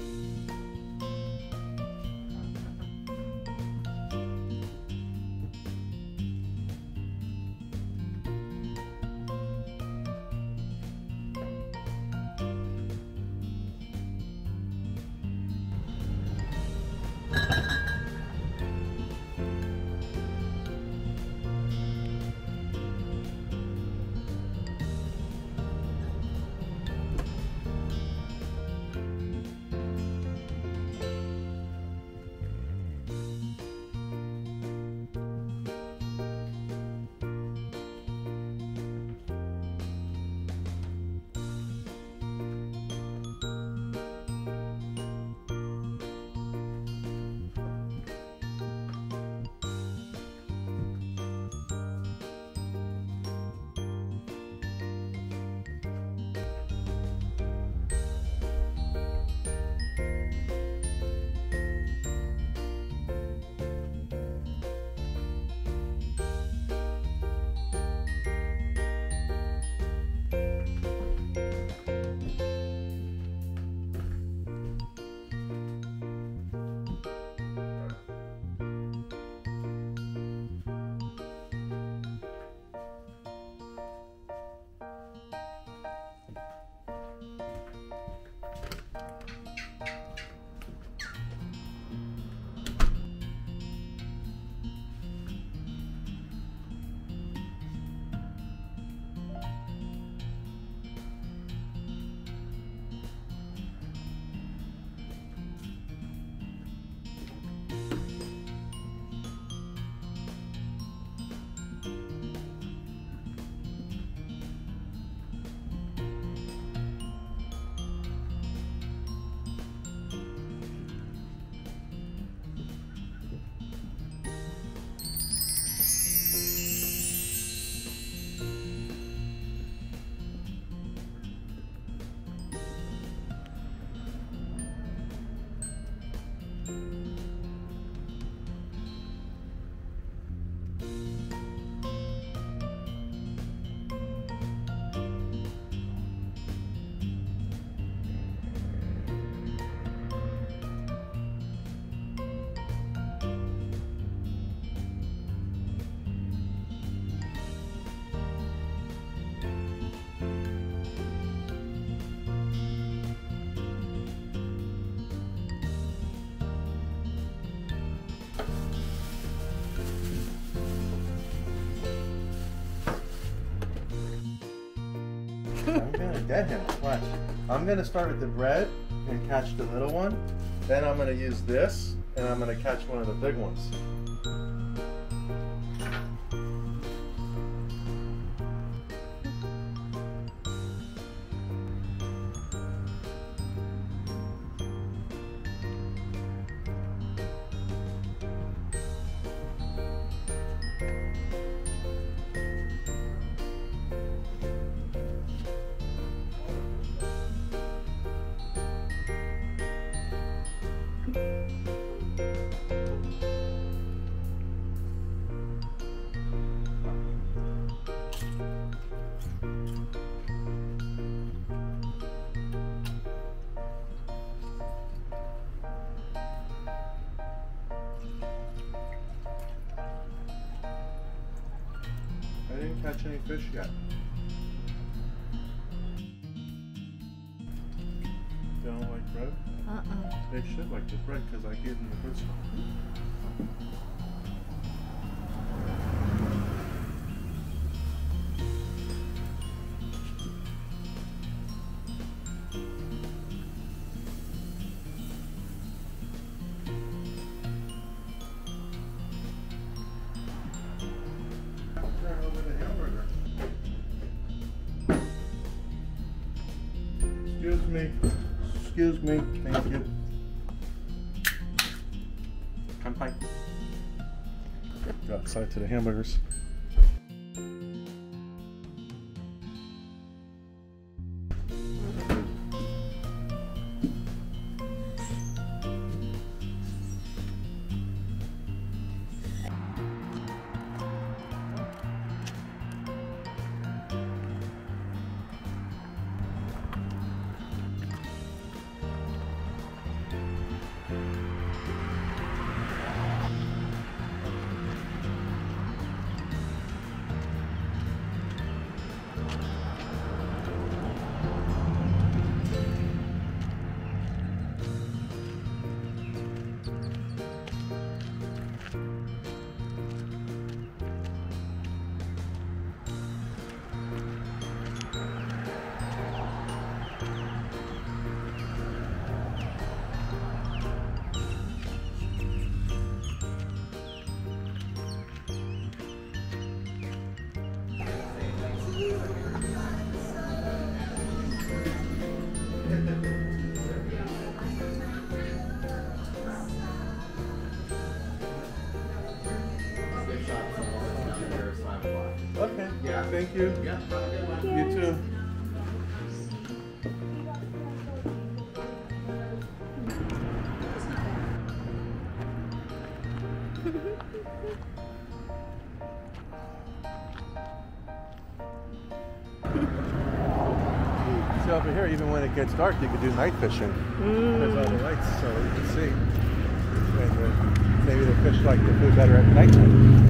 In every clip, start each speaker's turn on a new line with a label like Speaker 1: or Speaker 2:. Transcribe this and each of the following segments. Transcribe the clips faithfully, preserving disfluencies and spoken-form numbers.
Speaker 1: I'm gonna get him. Watch. I'm gonna start at the bread and catch the little one. Then I'm gonna use this and I'm gonna catch one of the big ones. I didn't catch any fish yet. They don't like bread?
Speaker 2: Uh-uh.
Speaker 1: They should like the bread because I gave them the good stuff. Turn over the hamburger. Excuse me. Excuse me. Thank you. Kanpai. Go outside to the hamburgers. Thank you.
Speaker 2: Yeah, have a good one.
Speaker 1: You too. So over here, even when it gets dark, you can do night fishing.
Speaker 3: Mm.
Speaker 1: There's all the lights, so you can see. And uh, maybe the fish like the food better at nighttime.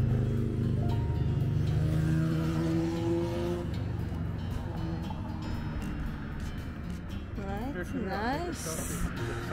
Speaker 3: That's nice.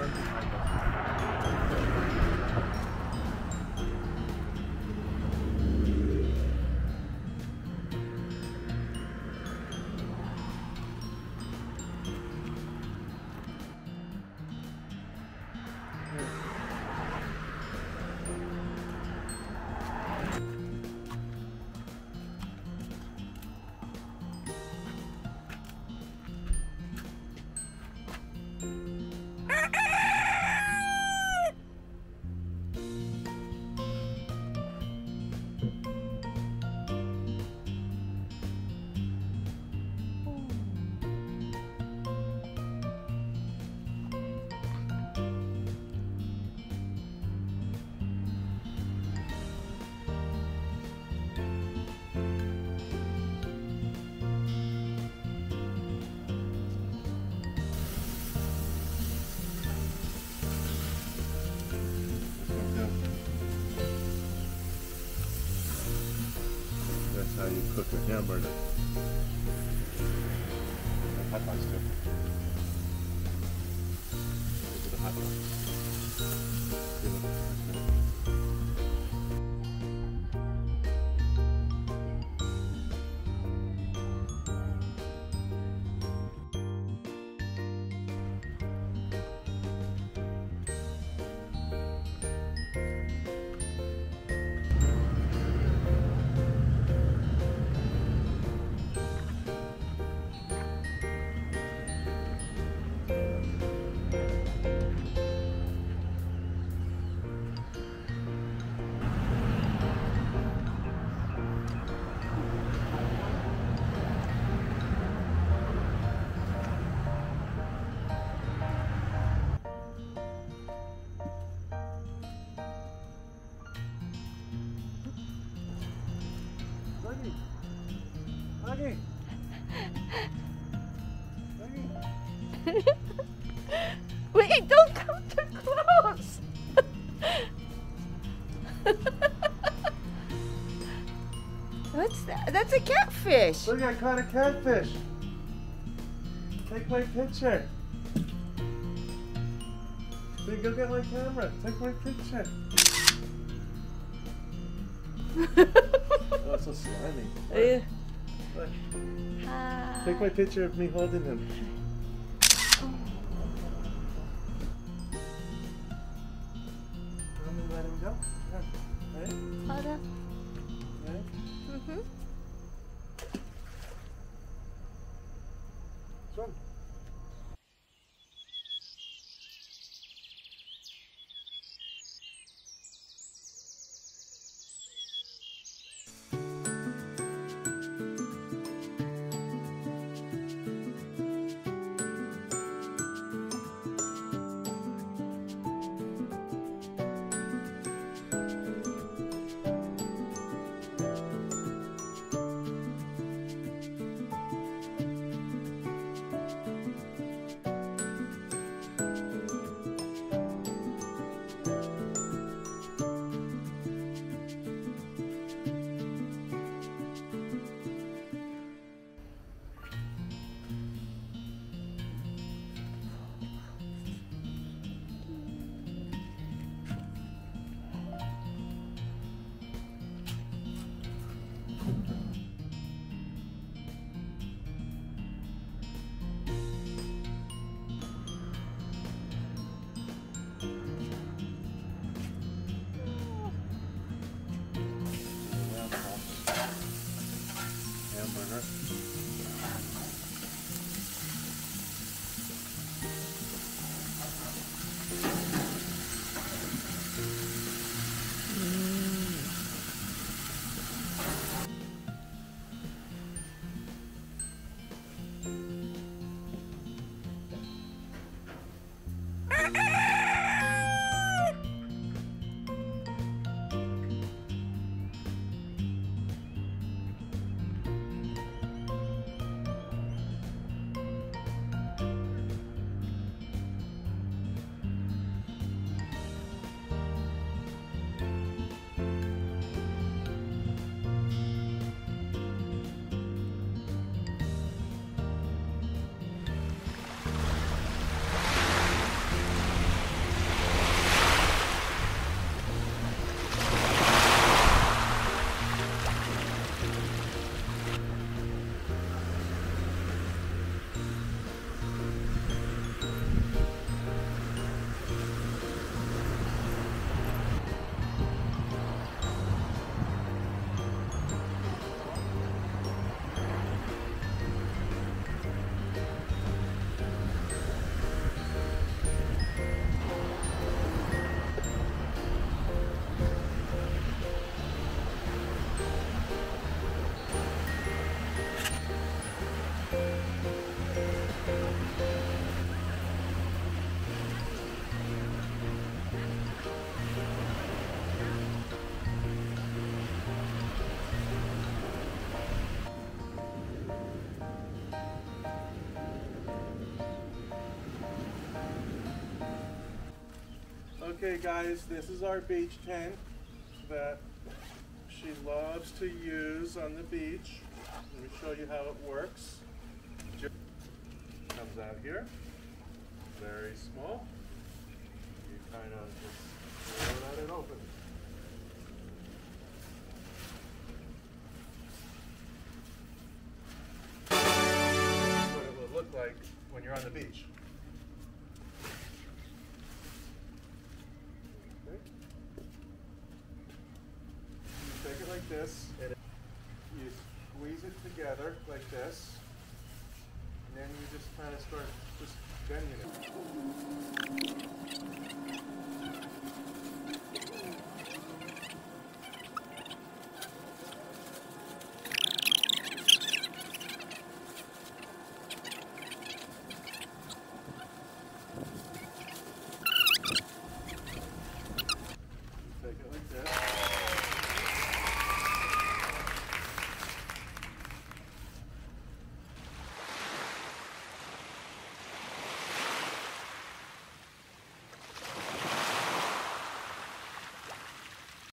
Speaker 3: That's how you cook a hamburger. And hot dogs too. These are the hot dogs. See, look, that's good. Maggie! Maggie! Wait, don't come too close. What's that? That's a catfish.
Speaker 1: Look, I caught a catfish. Take my picture. See, go get my camera. Take my picture. Oh, it's so slimy.
Speaker 3: Yeah.
Speaker 1: Look.
Speaker 3: Hi.
Speaker 1: Take my picture of me holding him. Want me to let him go? Yeah. Right?
Speaker 3: Hold on.
Speaker 1: Right?
Speaker 3: Mm-hmm.
Speaker 1: Swim. Okay guys, this is our beach tent that she loves to use on the beach. Let me show you how it works. Comes out here, very small. You kind of just let it open. That's what it will look like when you're on the beach. Okay. You take it like this, and you squeeze it together like this, and then you just kind of start just bending it.